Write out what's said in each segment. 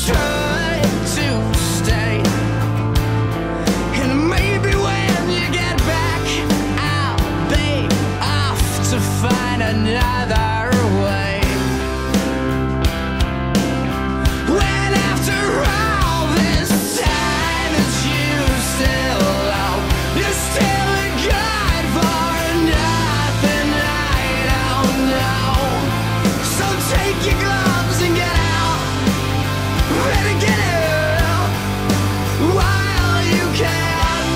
try to stay. And maybe when you get back, I'll be off to find another way. When after all this time that you still love, you're still a guide for nothing I don't know. So take your gloves and get out, better get out while you can.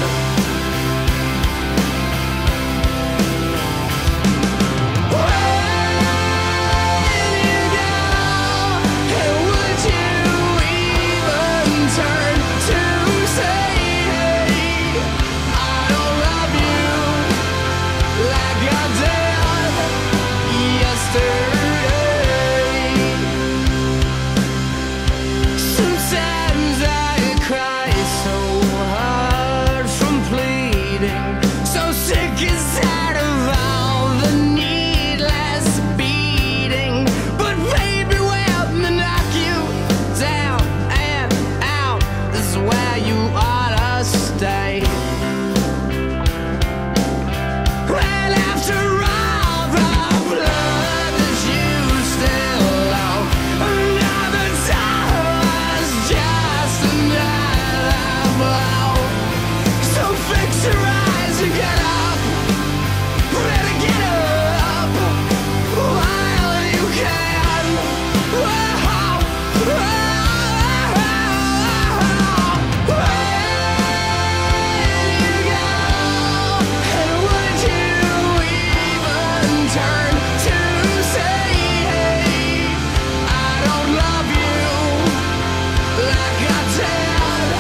When you go, and would you even turn to say, hey, I don't love you like I did yesterday. Sometimes I cry so hard from pleading, so sick and tired of all the needless beating. But baby, when they knock you down and out, this is where you ought to stay. When after all the blood that you still owe, another time was just another blow. So fix your eyes and get up, better get up while you can. When you go, and would you even turn to say, hey, I don't love you like I did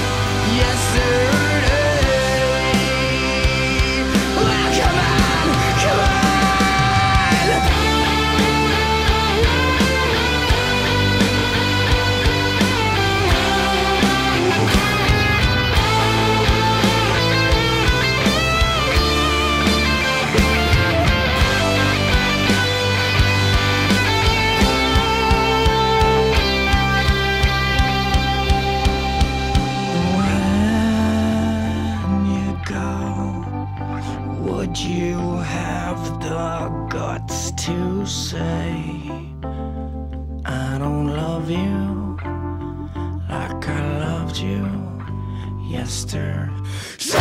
yesterday. Well, come on, come on. When you go, would you have the guts to say, I don't love you like I loved you yesterday?